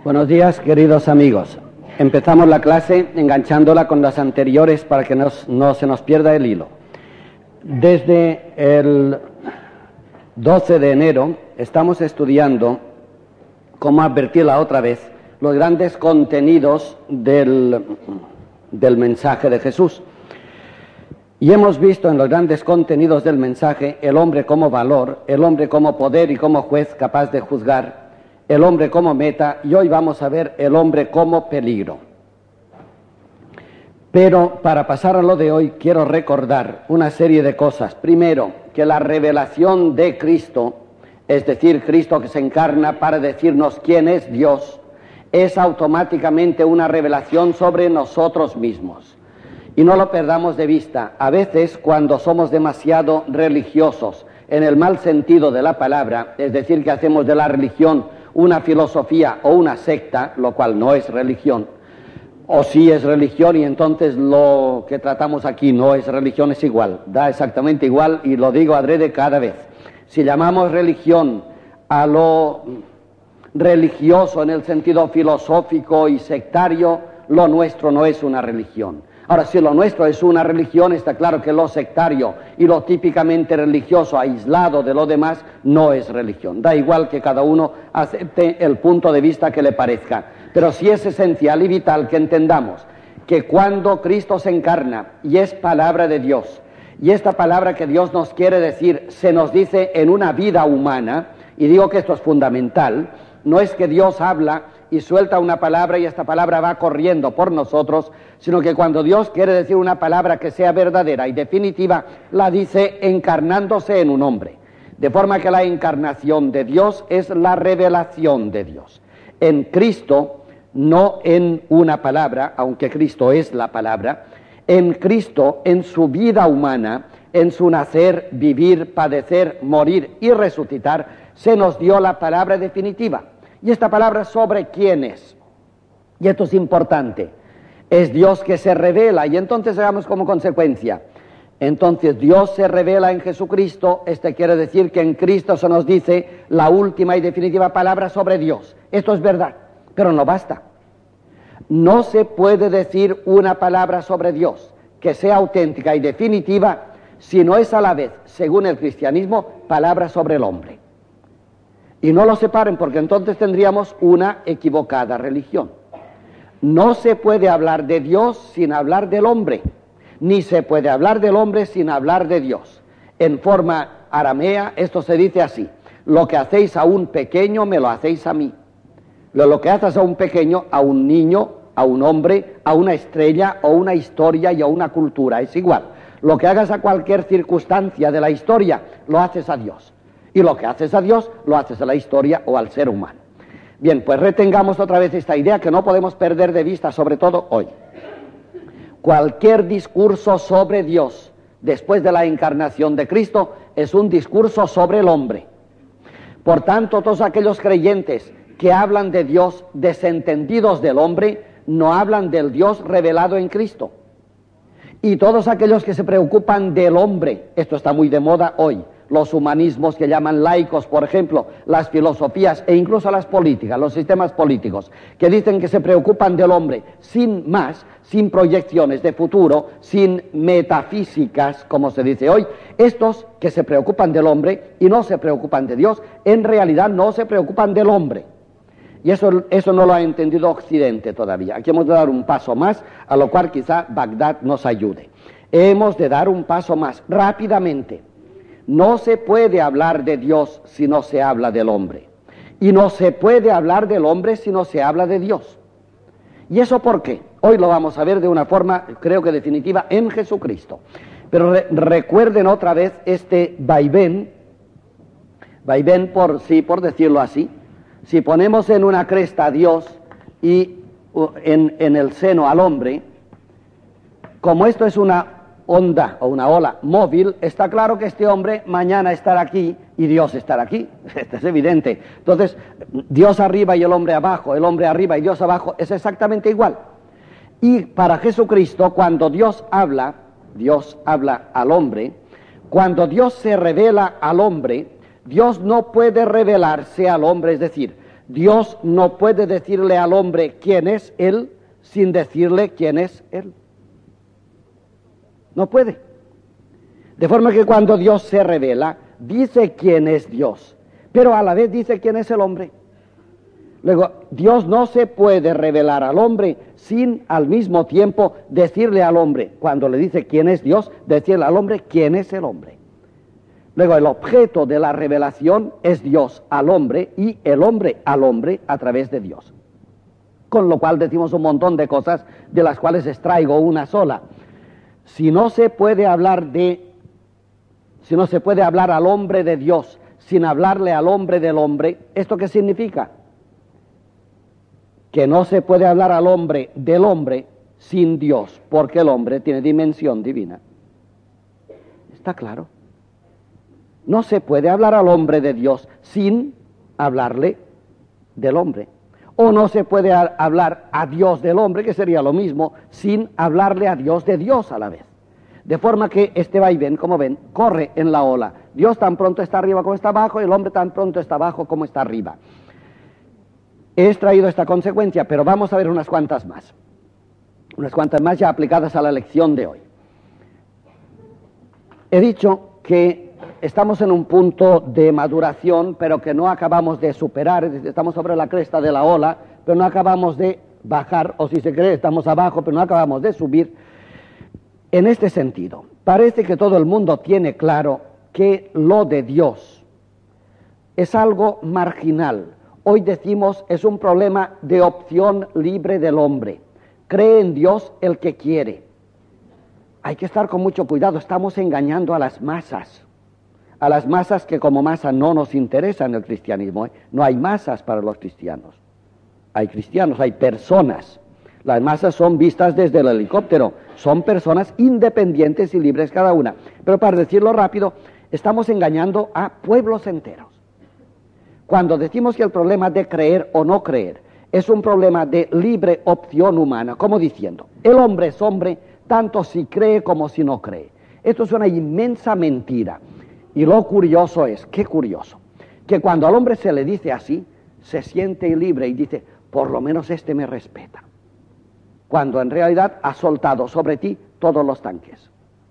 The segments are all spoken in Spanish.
Buenos días, queridos amigos. Empezamos la clase enganchándola con las anteriores para que no se nos pierda el hilo. Desde el 12 de enero estamos estudiando, como advertí la otra vez, los grandes contenidos del mensaje de Jesús. Y hemos visto en los grandes contenidos del mensaje el hombre como valor, el hombre como poder y como juez capaz de juzgar, el hombre como meta, y hoy vamos a ver el hombre como peligro. Pero para pasar a lo de hoy quiero recordar una serie de cosas. Primero, que la revelación de Cristo, es decir, Cristo que se encarna para decirnos quién es Dios, es automáticamente una revelación sobre nosotros mismos. Y no lo perdamos de vista. A veces, cuando somos demasiado religiosos, en el mal sentido de la palabra, es decir, que hacemos de la religión una filosofía o una secta, lo cual no es religión, o sí es religión y entonces lo que tratamos aquí no es religión, es igual, da exactamente igual, y lo digo adrede cada vez. Si llamamos religión a lo religioso en el sentido filosófico y sectario, lo nuestro no es una religión. Ahora, si lo nuestro es una religión, está claro que lo sectario y lo típicamente religioso, aislado de lo demás, no es religión. Da igual que cada uno acepte el punto de vista que le parezca. Pero sí es esencial y vital que entendamos que cuando Cristo se encarna y es palabra de Dios, y esta palabra que Dios nos quiere decir se nos dice en una vida humana, y digo que esto es fundamental, no es que Dios habla y suelta una palabra y esta palabra va corriendo por nosotros, sino que cuando Dios quiere decir una palabra que sea verdadera y definitiva, la dice encarnándose en un hombre. De forma que la encarnación de Dios es la revelación de Dios. En Cristo, no en una palabra, aunque Cristo es la palabra, en Cristo, en su vida humana, en su nacer, vivir, padecer, morir y resucitar, se nos dio la palabra definitiva. Y esta palabra sobre quién es. Y esto es importante. Es Dios que se revela, y entonces hagamos como consecuencia. Entonces Dios se revela en Jesucristo, quiere decir que en Cristo se nos dice la última y definitiva palabra sobre Dios. Esto es verdad, pero no basta. No se puede decir una palabra sobre Dios que sea auténtica y definitiva si no es a la vez, según el cristianismo, palabra sobre el hombre. Y no lo separen, porque entonces tendríamos una equivocada religión. No se puede hablar de Dios sin hablar del hombre, ni se puede hablar del hombre sin hablar de Dios. En forma aramea esto se dice así: lo que hacéis a un pequeño me lo hacéis a mí. Lo que haces a un pequeño, a un niño, a un hombre, a una estrella o una historia y a una cultura, es igual. Lo que hagas a cualquier circunstancia de la historia, lo haces a Dios. Y lo que haces a Dios, lo haces a la historia o al ser humano. Bien, pues retengamos otra vez esta idea que no podemos perder de vista, sobre todo hoy. Cualquier discurso sobre Dios después de la encarnación de Cristo es un discurso sobre el hombre. Por tanto, todos aquellos creyentes que hablan de Dios desentendidos del hombre, no hablan del Dios revelado en Cristo. Y todos aquellos que se preocupan del hombre, esto está muy de moda hoy, los humanismos que llaman laicos, por ejemplo, las filosofías e incluso las políticas, los sistemas políticos, que dicen que se preocupan del hombre sin más, sin proyecciones de futuro, sin metafísicas, como se dice hoy. Estos que se preocupan del hombre y no se preocupan de Dios, en realidad no se preocupan del hombre. Y eso no lo ha entendido Occidente todavía. Aquí hemos de dar un paso más, a lo cual quizá Bagdad nos ayude. Hemos de dar un paso más, rápidamente. No se puede hablar de Dios si no se habla del hombre. Y no se puede hablar del hombre si no se habla de Dios. ¿Y eso por qué? Hoy lo vamos a ver de una forma, creo que definitiva, en Jesucristo. Pero recuerden otra vez este vaivén por decirlo así. Si ponemos en una cresta a Dios y en el seno al hombre, como esto es una onda o una ola móvil, está claro que este hombre mañana estará aquí y Dios estará aquí. Esto es evidente. Entonces, Dios arriba y el hombre abajo, el hombre arriba y Dios abajo, es exactamente igual. Y para Jesucristo, cuando Dios habla al hombre. Cuando Dios se revela al hombre, Dios no puede revelarse al hombre, es decir, Dios no puede decirle al hombre quién es Él sin decirle quién es Él. No puede. De forma que cuando Dios se revela, dice quién es Dios, pero a la vez dice quién es el hombre. Luego, Dios no se puede revelar al hombre sin al mismo tiempo decirle al hombre, cuando le dice quién es Dios, decirle al hombre quién es el hombre. Luego, el objeto de la revelación es Dios al hombre y el hombre al hombre a través de Dios. Con lo cual decimos un montón de cosas de las cuales extraigo una sola. Si no se puede hablar al hombre de Dios sin hablarle al hombre del hombre, ¿esto qué significa? Que no se puede hablar al hombre del hombre sin Dios, porque el hombre tiene dimensión divina. ¿Está claro? No se puede hablar al hombre de Dios sin hablarle del hombre. O no se puede hablar a Dios del hombre, que sería lo mismo, sin hablarle a Dios de Dios a la vez. De forma que este vaivén, como ven, corre en la ola. Dios tan pronto está arriba como está abajo, y el hombre tan pronto está abajo como está arriba. He extraído esta consecuencia, pero vamos a ver unas cuantas más. Unas cuantas más ya aplicadas a la lección de hoy. He dicho que estamos en un punto de maduración, pero que no acabamos de superar, es decir, estamos sobre la cresta de la ola, pero no acabamos de bajar, o si se cree, estamos abajo, pero no acabamos de subir. En este sentido, parece que todo el mundo tiene claro que lo de Dios es algo marginal. Hoy decimos es un problema de opción libre del hombre. Cree en Dios el que quiere. Hay que estar con mucho cuidado, estamos engañando a las masas que como masa no nos interesa en el cristianismo. No hay masas para los cristianos. Hay cristianos, hay personas. Las masas son vistas desde el helicóptero, son personas independientes y libres cada una. Pero para decirlo rápido, estamos engañando a pueblos enteros. Cuando decimos que el problema de creer o no creer es un problema de libre opción humana, como diciendo, el hombre es hombre tanto si cree como si no cree. Esto es una inmensa mentira. Y lo curioso es, qué curioso, que cuando al hombre se le dice así, se siente libre y dice, por lo menos este me respeta. Cuando en realidad ha soltado sobre ti todos los tanques.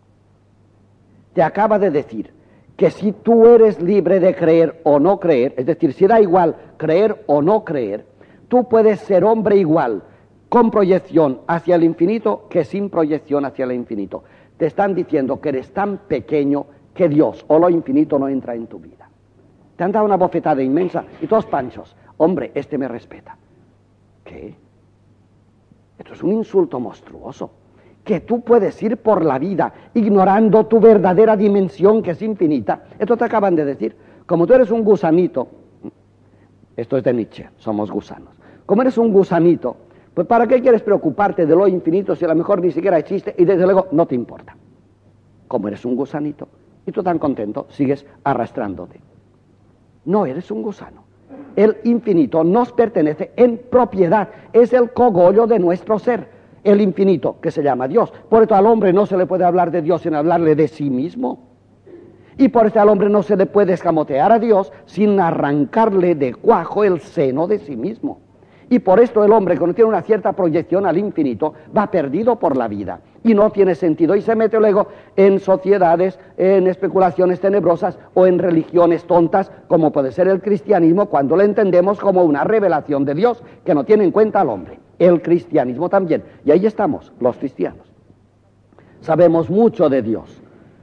Te acaba de decir que si tú eres libre de creer o no creer, es decir, si da igual creer o no creer, tú puedes ser hombre igual, con proyección hacia el infinito que sin proyección hacia el infinito. Te están diciendo que eres tan pequeño que Dios o lo infinito no entra en tu vida. Te han dado una bofetada inmensa y todos panchos. Hombre, este me respeta. ¿Qué? Esto es un insulto monstruoso. Que tú puedes ir por la vida ignorando tu verdadera dimensión que es infinita. Esto te acaban de decir. Como tú eres un gusanito, esto es de Nietzsche, somos gusanos. Como eres un gusanito, pues ¿para qué quieres preocuparte de lo infinito si a lo mejor ni siquiera existe y desde luego no te importa? Como eres un gusanito y tú tan contento sigues arrastrándote. No eres un gusano. El infinito nos pertenece en propiedad, es el cogollo de nuestro ser. El infinito, que se llama Dios. Por eso al hombre no se le puede hablar de Dios sin hablarle de sí mismo. Y por eso al hombre no se le puede escamotear a Dios sin arrancarle de cuajo el seno de sí mismo. Y por esto el hombre, cuando tiene una cierta proyección al infinito, va perdido por la vida. Y no tiene sentido. Y se mete luego en sociedades, en especulaciones tenebrosas o en religiones tontas, como puede ser el cristianismo, cuando lo entendemos como una revelación de Dios que no tiene en cuenta al hombre. El cristianismo también. Y ahí estamos, los cristianos. Sabemos mucho de Dios.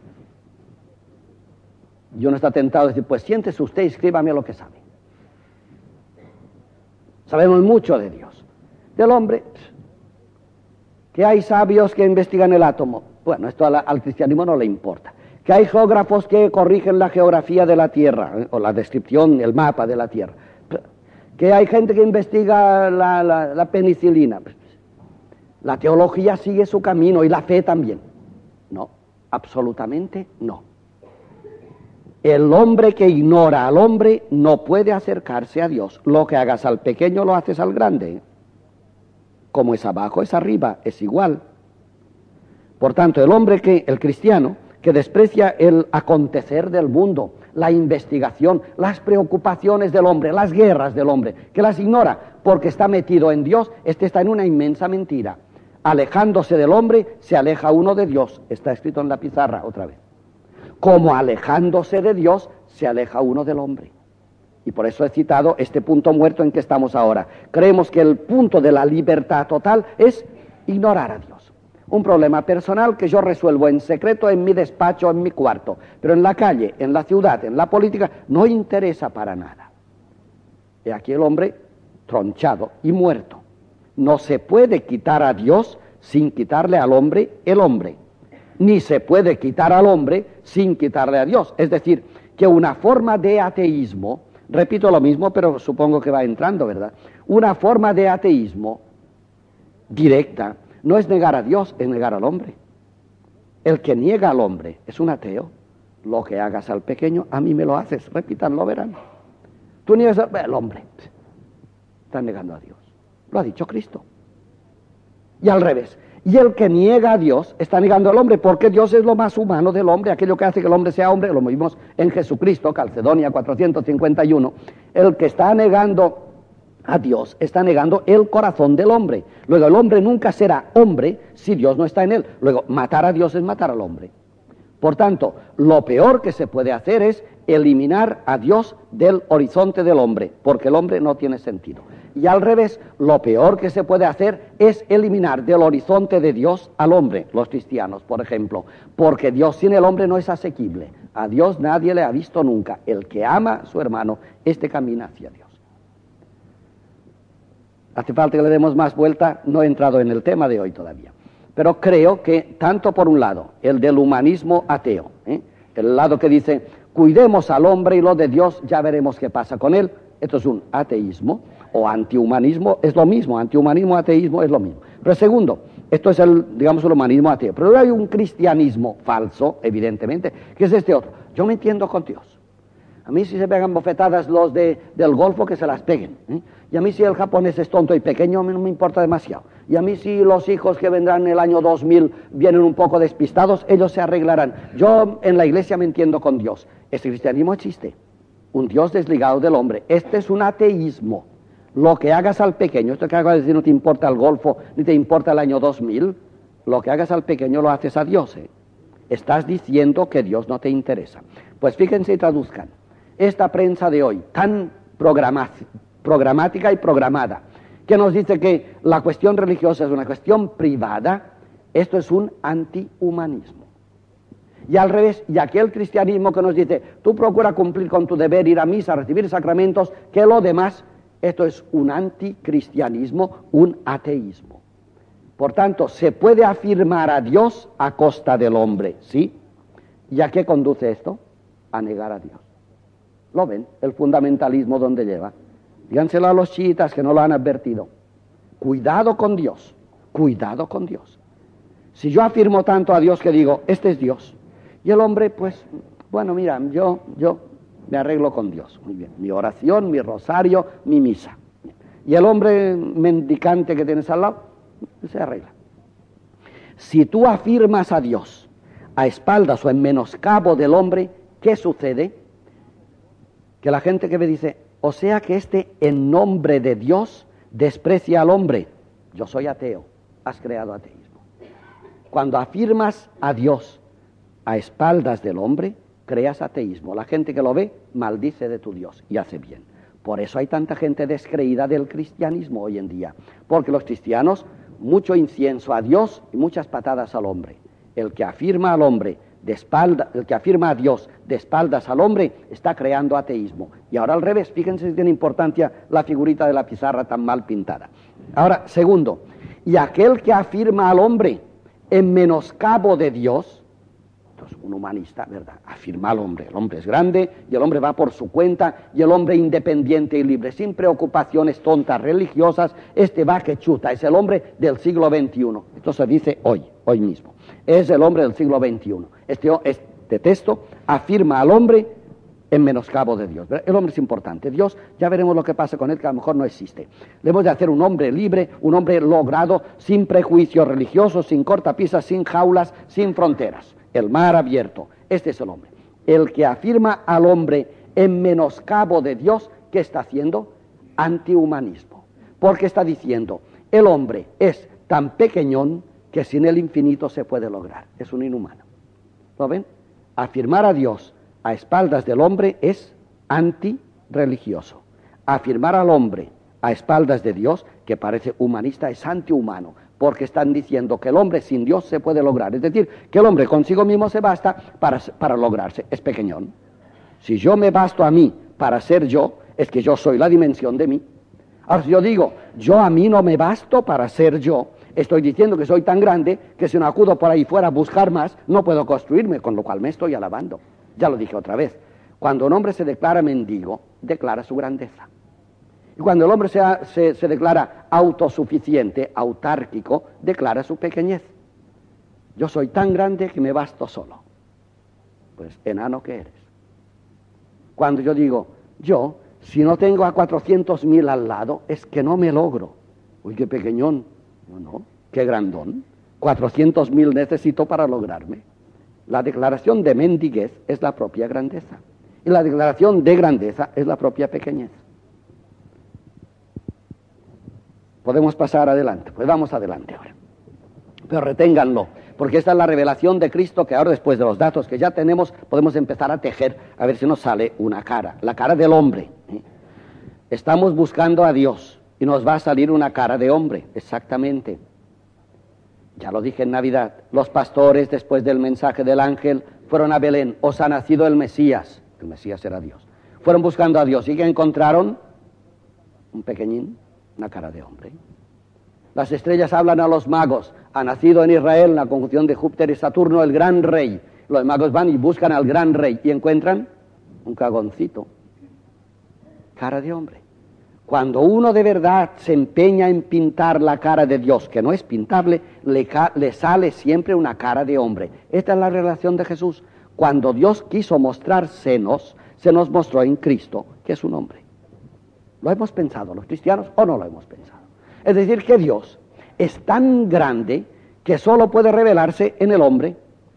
Y uno está tentado a decir, pues siéntese usted y escríbame lo que sabe. Sabemos mucho de Dios. Del hombre, que hay sabios que investigan el átomo. Bueno, esto al cristianismo no le importa. Que hay geógrafos que corrigen la geografía de la Tierra, o la descripción, el mapa de la Tierra. Que hay gente que investiga la penicilina. La teología sigue su camino y la fe también. No, absolutamente no. El hombre que ignora al hombre no puede acercarse a Dios. Lo que hagas al pequeño lo haces al grande. Como es abajo, es arriba, es igual. Por tanto, el cristiano, que desprecia el acontecer del mundo, la investigación, las preocupaciones del hombre, las guerras del hombre, que las ignora porque está metido en Dios, está en una inmensa mentira. Alejándose del hombre, se aleja uno de Dios. Está escrito en la pizarra otra vez. Como alejándose de Dios, se aleja uno del hombre. Y por eso he citado este punto muerto en que estamos ahora. Creemos que el punto de la libertad total es ignorar a Dios. Un problema personal que yo resuelvo en secreto en mi despacho, en mi cuarto. Pero en la calle, en la ciudad, en la política, no interesa para nada. Y aquí el hombre tronchado y muerto. No se puede quitar a Dios sin quitarle al hombre el hombre. Ni se puede quitar al hombre sin quitarle a Dios. Es decir, que una forma de ateísmo, repito lo mismo, pero supongo que va entrando, ¿verdad? Una forma de ateísmo directa no es negar a Dios, es negar al hombre. El que niega al hombre es un ateo. Lo que hagas al pequeño, a mí me lo haces. Repítanlo, verán. Tú niegas al hombre. Estás negando a Dios. Lo ha dicho Cristo. Y al revés. Y el que niega a Dios está negando al hombre, porque Dios es lo más humano del hombre, aquello que hace que el hombre sea hombre, lo vimos en Jesucristo, Calcedonia 451. El que está negando a Dios está negando el corazón del hombre. Luego, el hombre nunca será hombre si Dios no está en él. Luego, matar a Dios es matar al hombre. Por tanto, lo peor que se puede hacer es eliminar a Dios del horizonte del hombre, porque el hombre no tiene sentido. Y al revés, lo peor que se puede hacer es eliminar del horizonte de Dios al hombre, los cristianos, por ejemplo, porque Dios sin el hombre no es asequible. A Dios nadie le ha visto nunca. El que ama a su hermano, camina hacia Dios. Hace falta que le demos más vuelta, no he entrado en el tema de hoy todavía. Pero creo que, tanto por un lado, el del humanismo ateo, el lado que dice, cuidemos al hombre y lo de Dios, ya veremos qué pasa con él, esto es un ateísmo, o antihumanismo, es lo mismo, antihumanismo, ateísmo, es lo mismo. Pero segundo, esto es el humanismo ateo. Pero hay un cristianismo falso, evidentemente, que es este otro. Yo me entiendo con Dios. A mí si se pegan bofetadas los del Golfo, que se las peguen. Y a mí si el japonés es tonto y pequeño, no me importa demasiado. Y a mí si los hijos que vendrán en el año 2000 vienen un poco despistados, ellos se arreglarán. Yo en la iglesia me entiendo con Dios. Este cristianismo existe. Un Dios desligado del hombre. Este es un ateísmo. Lo que hagas al pequeño, esto que acabo de decir, no te importa el Golfo, ni te importa el año 2000, lo que hagas al pequeño lo haces a Dios. Estás diciendo que Dios no te interesa. Pues fíjense y traduzcan. Esta prensa de hoy, tan programática y programada, que nos dice que la cuestión religiosa es una cuestión privada, esto es un antihumanismo. Y al revés, y aquel cristianismo que nos dice, tú procura cumplir con tu deber, ir a misa, recibir sacramentos, que lo demás, esto es un anticristianismo, un ateísmo. Por tanto, se puede afirmar a Dios a costa del hombre, ¿sí? ¿Y a qué conduce esto? A negar a Dios. ¿Lo ven? El fundamentalismo donde lleva. Díganselo a los chiitas que no lo han advertido. Cuidado con Dios, cuidado con Dios. Si yo afirmo tanto a Dios que digo, este es Dios, y el hombre, pues, bueno, mira, yo me arreglo con Dios, muy bien, mi oración, mi rosario, mi misa. Y el hombre mendicante que tienes al lado, se arregla. Si tú afirmas a Dios a espaldas o en menoscabo del hombre, ¿qué sucede? Que la gente que me dice, o sea que en nombre de Dios desprecia al hombre. Yo soy ateo, has creado ateísmo. Cuando afirmas a Dios a espaldas del hombre, creas ateísmo. La gente que lo ve maldice de tu Dios y hace bien. Por eso hay tanta gente descreída del cristianismo hoy en día, porque los cristianos, mucho incienso a Dios y muchas patadas al hombre. El que afirma al hombre el que afirma a Dios de espaldas al hombre está creando ateísmo. Y ahora al revés, fíjense si tiene importancia la figurita de la pizarra tan mal pintada. Ahora, segundo, y aquel que afirma al hombre en menoscabo de Dios, entonces un humanista, ¿verdad? Afirma al hombre, el hombre es grande y el hombre va por su cuenta y el hombre independiente y libre, sin preocupaciones tontas religiosas, va que chuta, es el hombre del siglo XXI. Esto se dice hoy mismo. Es el hombre del siglo XXI. Este texto afirma al hombre en menoscabo de Dios. El hombre es importante. Dios, ya veremos lo que pasa con él, que a lo mejor no existe. Debemos de hacer un hombre libre, un hombre logrado, sin prejuicios religiosos, sin cortapisas, sin jaulas, sin fronteras. El mar abierto. Este es el hombre. El que afirma al hombre en menoscabo de Dios, ¿qué está haciendo? Antihumanismo. Porque está diciendo, el hombre es tan pequeñón que sin el infinito se puede lograr. Es un inhumano. ¿Lo ven? Afirmar a Dios a espaldas del hombre es antirreligioso. Afirmar al hombre a espaldas de Dios, que parece humanista, es antihumano, porque están diciendo que el hombre sin Dios se puede lograr. Es decir, que el hombre consigo mismo se basta para lograrse. Es pequeñón. Si yo me basto a mí para ser yo, es que yo soy la dimensión de mí. Ahora, si yo digo, yo a mí no me basto para ser yo, estoy diciendo que soy tan grande que si no acudo por ahí fuera a buscar más, no puedo construirme, con lo cual me estoy alabando. Ya lo dije otra vez. Cuando un hombre se declara mendigo, declara su grandeza. Y cuando el hombre se declara autosuficiente, autárquico, declara su pequeñez. Yo soy tan grande que me basto solo. Pues enano que eres. Cuando yo digo, yo, si no tengo a 400.000 al lado, es que no me logro. Uy, qué pequeñón. No, qué grandón. 400.000 necesito para lograrme. La declaración de mendiguez es la propia grandeza. Y la declaración de grandeza es la propia pequeñez. Podemos pasar adelante. Pues vamos adelante ahora. Pero reténganlo, porque esta es la revelación de Cristo que ahora, después de los datos que ya tenemos, podemos empezar a tejer, a ver si nos sale una cara, la cara del hombre. Estamos buscando a Dios y nos va a salir una cara de hombre, exactamente. Ya lo dije en Navidad, los pastores, después del mensaje del ángel, fueron a Belén, os ha nacido el Mesías era Dios. Fueron buscando a Dios y ¿qué encontraron? Un pequeñín, una cara de hombre. Las estrellas hablan a los magos, ha nacido en Israel, en la conjunción de Júpiter y Saturno, el gran rey. Los magos van y buscan al gran rey y encuentran un cagoncito, cara de hombre. Cuando uno de verdad se empeña en pintar la cara de Dios, que no es pintable, le sale siempre una cara de hombre. Esta es la relación de Jesús. Cuando Dios quiso mostrársenos, se nos mostró en Cristo, que es un hombre. ¿Lo hemos pensado los cristianos o no lo hemos pensado? Es decir, que Dios es tan grande que solo puede revelarse en el hombre.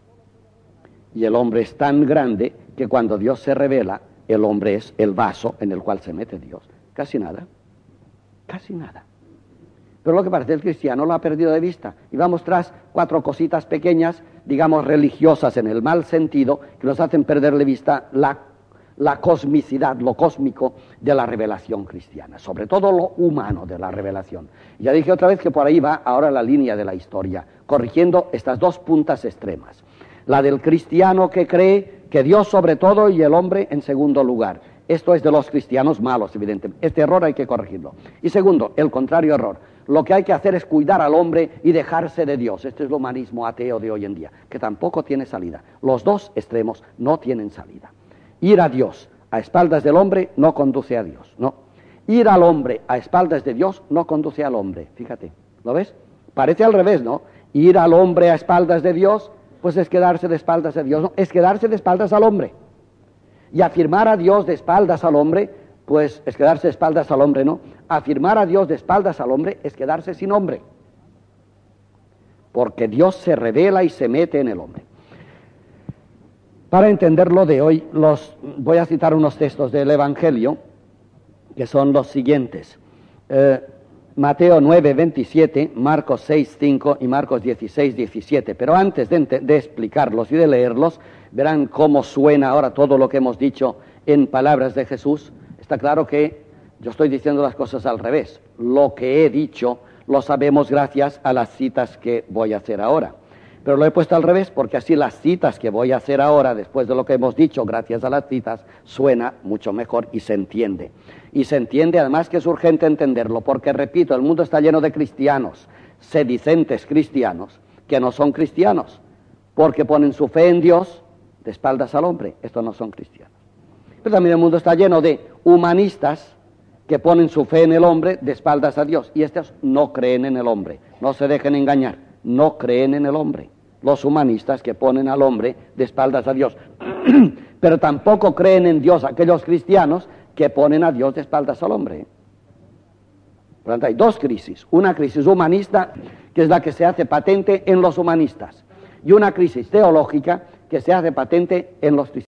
Y el hombre es tan grande que cuando Dios se revela, el hombre es el vaso en el cual se mete Dios. Casi nada, casi nada. Pero lo que parece el cristiano lo ha perdido de vista. Y vamos tras 4 cositas pequeñas, digamos religiosas en el mal sentido, que nos hacen perder de vista la cosmicidad, lo cósmico de la revelación cristiana, sobre todo lo humano de la revelación. Ya dije otra vez que por ahí va ahora la línea de la historia, corrigiendo estas 2 puntas extremas. La del cristiano que cree que Dios sobre todo y el hombre en segundo lugar. Esto es de los cristianos malos, evidentemente. Este error hay que corregirlo. Y segundo, el contrario error. Lo que hay que hacer es cuidar al hombre y dejarse de Dios. Este es el humanismo ateo de hoy en día, que tampoco tiene salida. Los 2 extremos no tienen salida. Ir a Dios a espaldas del hombre no conduce a Dios, no. Ir al hombre a espaldas de Dios no conduce al hombre, fíjate, ¿lo ves? Parece al revés, ¿no? Ir al hombre a espaldas de Dios, pues es quedarse de espaldas de Dios, no, es quedarse de espaldas al hombre. Y afirmar a Dios de espaldas al hombre, pues es quedarse de espaldas al hombre, ¿no? Afirmar a Dios de espaldas al hombre es quedarse sin hombre. Porque Dios se revela y se mete en el hombre. Para entenderlo de hoy, voy a citar unos textos del Evangelio, que son los siguientes. Mateo 9, 27, Marcos 6, 5 y Marcos 16, 17. Pero antes de explicarlos y de leerlos, verán cómo suena ahora todo lo que hemos dicho en palabras de Jesús. Está claro que yo estoy diciendo las cosas al revés. Lo que he dicho lo sabemos gracias a las citas que voy a hacer ahora. Pero lo he puesto al revés porque así las citas que voy a hacer ahora, después de lo que hemos dicho, gracias a las citas, suena mucho mejor y se entiende. Y se entiende además que es urgente entenderlo, porque repito, el mundo está lleno de cristianos, sedicentes cristianos, que no son cristianos, porque ponen su fe en Dios de espaldas al hombre. Estos no son cristianos. Pero también el mundo está lleno de humanistas que ponen su fe en el hombre de espaldas a Dios. Y estos no creen en el hombre, no se dejen engañar, no creen en el hombre. Los humanistas que ponen al hombre de espaldas a Dios. Pero tampoco creen en Dios aquellos cristianos que ponen a Dios de espaldas al hombre. Por lo tanto, hay 2 crisis. Una crisis humanista, que es la que se hace patente en los humanistas, y una crisis teológica que se hace patente en los cristianos.